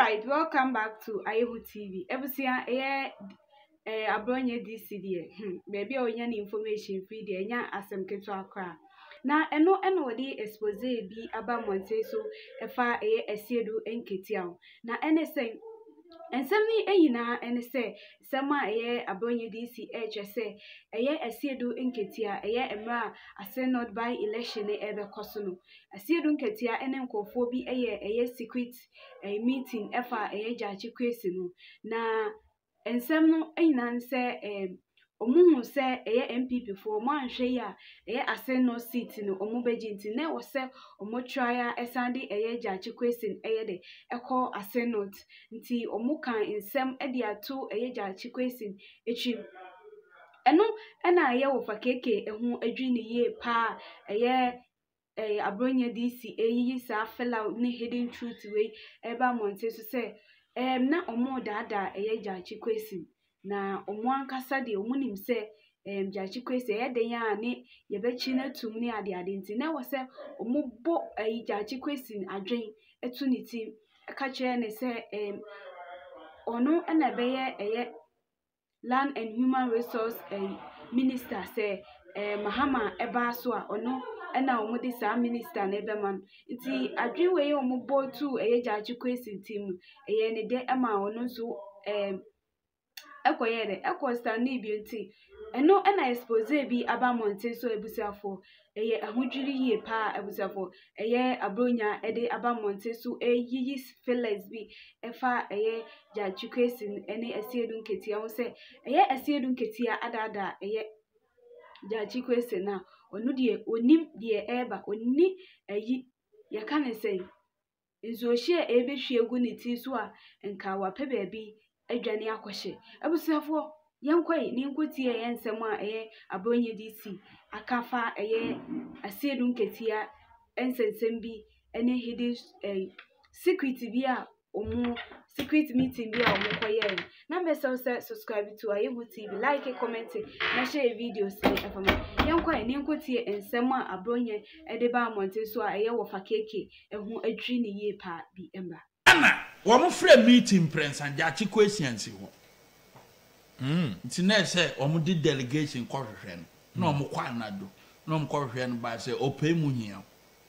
Alright, welcome back to Ayehu TV. Ebusia abronye DC die. Baby o nya information free die nya asem keto akra. Na eno wodi expose bi aba monte so efa esiedu enketiawo. Na enesen ensem ni eyina enese sema abronye DC hwese esiedu enketia emra asenod by election ebe koso asiedu nketia ene nkofo bi secret meeting efa jachi kwesi no na ensem no eyina nse omuhu se MPP for mo anhwe ya asenod seat no omubeji nti na wo se omotwaya esande jachi kwesi de ekọ asenod nti omukan ensem de ato jachi kwesi echi eno na wo fakeke ehu adwini ye pa abronye DC eyi sa fella ni hidden truth we eba monte so se na omo dada jachi kwesi na omo ankasa de omunim se jachi kwesi den ya ne ye bechi na tum ni ade nti na wo se omo bo jachi kwesi adwen etu ni tim aka kire ne se ono na beye Land and Human Resource Minister say Mahama eba so a ono na omudi sa minister na ebeman nti adwenwe ye omubo tu jachi kwesi tim ne de ama ono so ekoye de stand bi nti eno na expose bi aba monte so ebusiafo ahudwiri ye pa ebusiafo abronya de aba monte so yiyi fillers bi efa jachi kwesi ene esiedu nketia wo se esiedu nketia adada jachi kwesi na onu de onim de eba onni ye kan say nzohie ebehwie gu ne ti so a nka wape baabi adwane akohye ebusiafo yenkwai ni nkotie yensem a abronye DC akafa asiedu nketia ensensem bi ene hidden secret bi a secret meeting bi a omukoye na message say subscribe to Ayehu TV, like, comment, na share videos efama yenkwai ni nkotie ensem a abronye edeba amonte so a wo fakeke ehu adwi ne ye pa bi emba ana wo mo free meeting prince and jachi questions ho nti na say omo di delegation kohwehwe no omo kwa anado no omo kohwehwe no ba say opay mu hia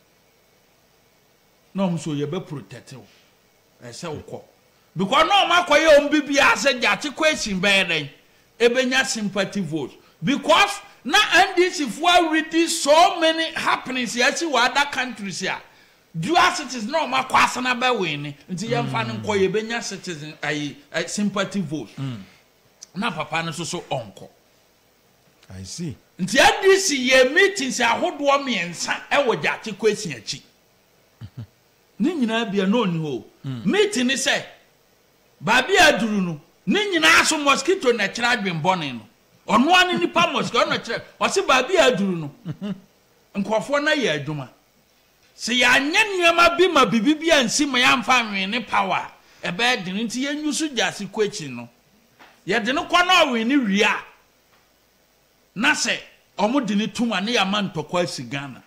no omo so ye be protect wo say wo because no omo akoye omo bibia say jachi question be den ebenya sympathy vote because na NDC for ready so many happenings yes in other countries here dual citizens no omo akwasa na be win nti ye mfa ne koye ebenya citizen sympathy vote na papa no so onko I see nti NDC ye meetings ahodo miensa wo jachi kwesi achi ni nyina bia no ni ho meeting ni say babi aduru no ni nyina so mosquito na kira adwenbone no ono ani nipa mosquito no kira o se babi aduru no nkofo na ye adwuma se ya nya niama bi ma bibi ansi ma ya mfa nwe ne power ebe de nti ye nyusu jasi kwachi no ye de no kwa na we ni wia na se omo de ni tuma ne ya man tokwa sigana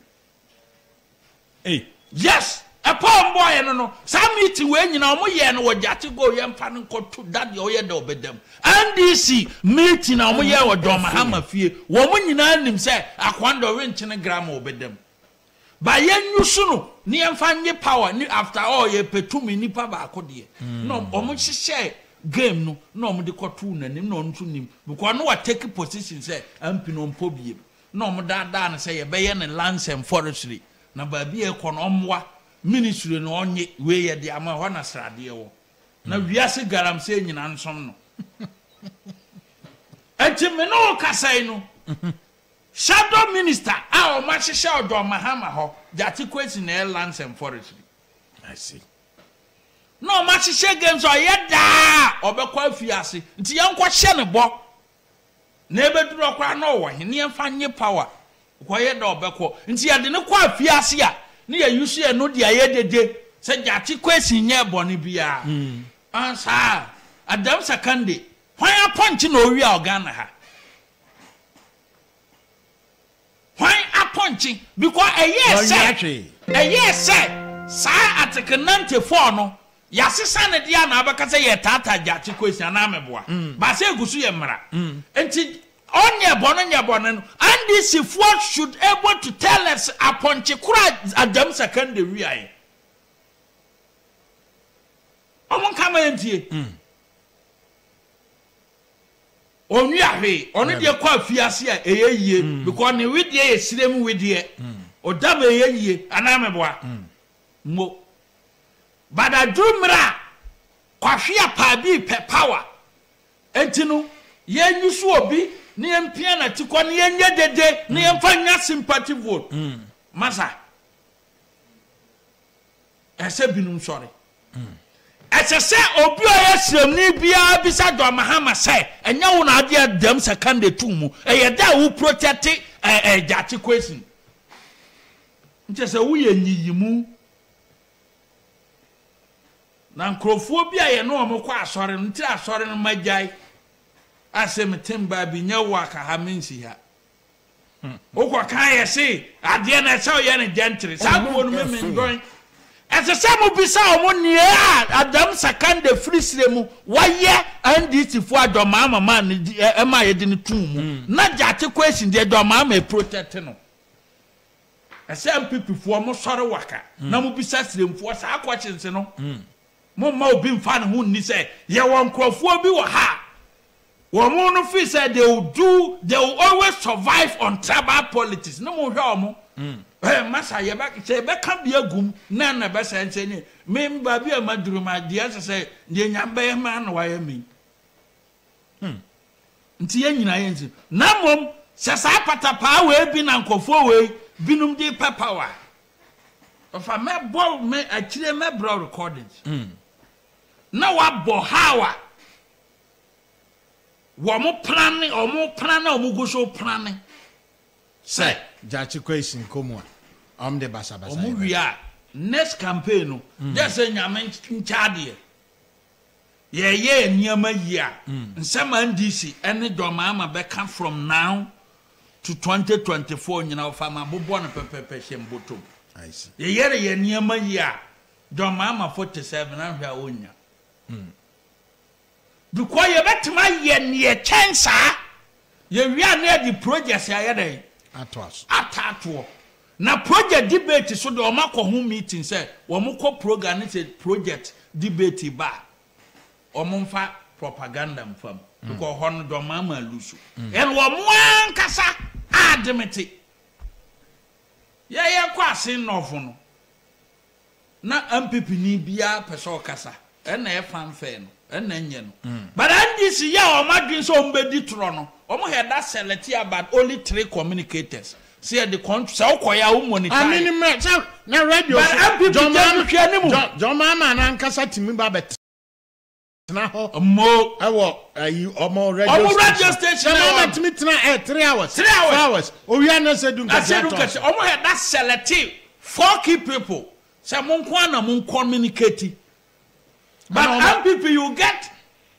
yes a palm boy no samiti we nyina omo ye no wajati go ye mfa ne nkoto dade o ye de obedam NDC meeting na omo ye wodo mahama fie wo mo nyina nim se akwando we nchene gram obedam ba ye nyusu no ne mfa nye power ni after all ye petumi nipa ba akode no omo hihye game no omo de koto nanim no ntu nim because no wa take position say ampi no mpobie no omo da na say ye be ye ne lands and forestry na ba bi e kono omwa ministry no onye we ye de ama ho na srade wo na wiase garam se nyina nsom no enti me no kasai no shadow minister a o ma hihye odo mahama ho jati kwesi na lands and forestry I see no ma hihye games o ye da obekwa afiase nti yankwo hye ne bo na ebeduru okwa na wo he ne mfa nye power ko ye da obekwo nti ya de ne kwa afiase a ne ya yusu e no dia ye dede se jati kwesi nye boni bia ansa Adam Sakande why punch no wi organa ha why a punching because a yes say sa article 94 no yasesa ne dia na abaka say ye tata Jate Kwesi na meboa ba say egusu ye mra enti onye bono no and this if what should able to tell us upon chekura Adam secondary aye omon kama entie onwi ahwe ono de kwa afiase a eyeyie because ne widie ye sirem widie odam eyeyie ana meboa mo bada dumra kwahwe pa bi pe power entinu ye nyusu obi ne empia na tikwa ne yenye dede ne emfa nya sympathy vote masa ese binum sori ese se obi oya sremni bia bisa do mahama se enya wo na ade Adam secondary tu mu eye da wo protect Jate Kwesi nche se wo ye nyiyimu na nkrofo bia ye no omkwa asori nti asori no magyai asem temba bi nyawa ka ha mensi ha okwa kan ye se ade na se ye ne gentle sabo no memendon ese se mo bisa omo nie Adam secondary free sremu waye ndc fo adoma mama ne ema ye de ne tumu na Jate Kwesi de adoma ma protect no ese mpp fo mo sore waka na mo bisa sremfo sa akwachense no mo ma obi mfa ne ho ni se ye won krofo bi wo ha womo no fi say they will always survive on tribal politics no mo hwe omo masa ye be ka bia gum na be say nse ni me ba bia maduru ma dia say ye nyamba ma na wa ya mi nti ye nyina ye nti na mom se sa patapa we bi na nkofo we binum di power of a me ball me akire me bro recordings na wa bo hawa womo planning omo go so planning say Jate Kwesi nkomo de basa omo wia next campaign no just nyame nchade ye niama yia nsema ndc ene doma ama beka from now to 2024 nyina ofa ma bobo no pepepe shembotom I see ye niama yia doma ama 47 ahwa onya because ye betima ye ne chansa ye wia na di projects ya dey atato na project debate so de o makọ hu meeting say wo mko program ni say project debate ba o mfa propaganda mfam because hono do mama lusu en wo mwan kasa ademete ye kwa sin nofu no na MPP ni bia peso kasa en na e fanfe no en na nye no but ndc ya o madwin so mbedi tro no o mo head that select about only 3 communicators see the country so koya wo monitor I mean me na radio John Mama na nkasa timi ba bet na ho mo ewo ayi omo radio station Mama timi tena 3 hours o wi na se dun kasi o mo head that select 4 key people say mon kwa na mon communicate but MPP you get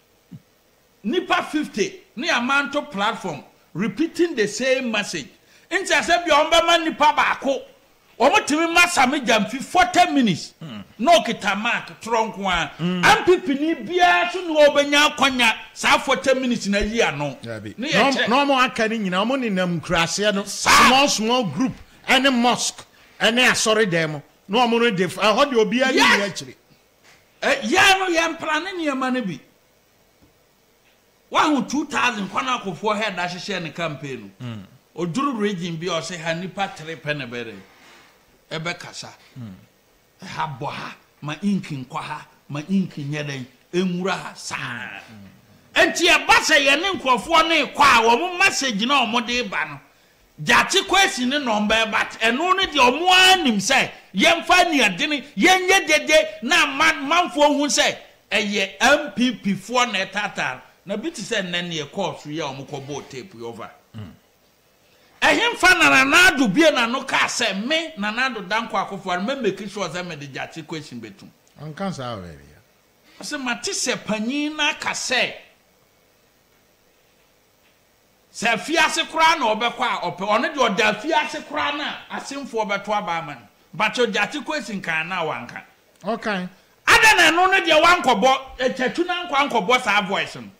nipa 50 ni amanto platform repeating the same message inti ase bi on be man nipa baako omotimi masame jamfi 40 minutes no kita mark tronko a MPP ni bia so no obenya kwanya sa 40 minutes na yi ano ni no mo aka ni nyina mo ni nam krase no small group any mosque any asori dem no mo no def ho de obi ani ni akire ya no ya mplane ni ma na bi wa hu 2000 kwana akofo head ahye ne campaign oduru region bi o se ha nipa 3 penebere ebe kasa ha bo ha ma inkin kwa ha ma inkin nyeden enwura ha sa enti e ba se ye ne nkofo ne kwa wo mo message na o mo de ba no Jate Kwesi ne number but eno ne de o mo anim se yemfa ni adene yenye dede na manfo hu se eye MPP fo na tata na biti se nne ne course ye o mo ko bo tape over ehemfa na nado bie na no ka se me na nado danko akofo me make sure say me de Jate Kwesi betum an kan sa we ya ase mate se panyin na ka se fiase kura na obekwa ope ono de oda fiase kura na asemfo obeto aba man but Jate Kwesi nkan na wanka okay ada na no no de wankɔbɔ etatu na ankɔbɔ saa voice no